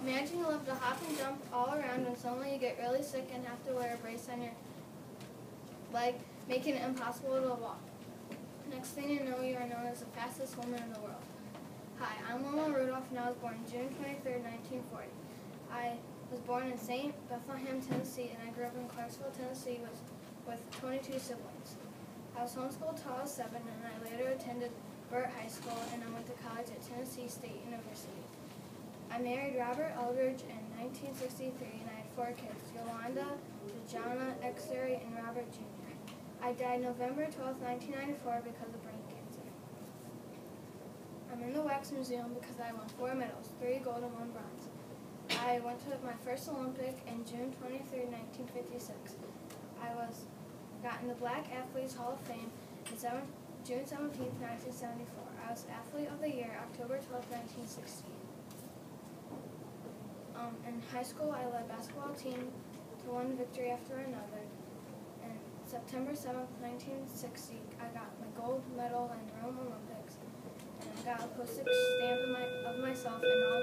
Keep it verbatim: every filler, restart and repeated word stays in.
Imagine you love to hop and jump all around and suddenly you get really sick and have to wear a brace on your leg, making it impossible to walk. Next thing you know, you are known as the fastest woman in the world. Hi, I'm Wilma Rudolph and I was born June twenty-third, nineteen forty. I was born in Saint Bethlehem, Tennessee, and I grew up in Clarksville, Tennessee with, with twenty-two siblings. I was homeschooled till I was seven, and I later attended Burt High School, and I went to college at Tennessee State University. I married Robert Eldridge in nineteen sixty-three, and I had four kids, Yolanda, Dejana, Exery, and Robert Junior I died November twelfth, nineteen ninety-four because of brain cancer. I'm in the Wax Museum because I won four medals, three gold and one bronze. I went to my first Olympic in June twenty-third, nineteen fifty-six. I was got in the Black Athletes Hall of Fame in June seventeenth, nineteen seventy-four. I was Athlete of the Year, October twelfth, nineteen sixty. Um, in high school, I led basketball team to one victory after another. And September seventh, nineteen sixty, I got my gold medal in Rome Olympics, and I got a postage stamp of, my, of myself in all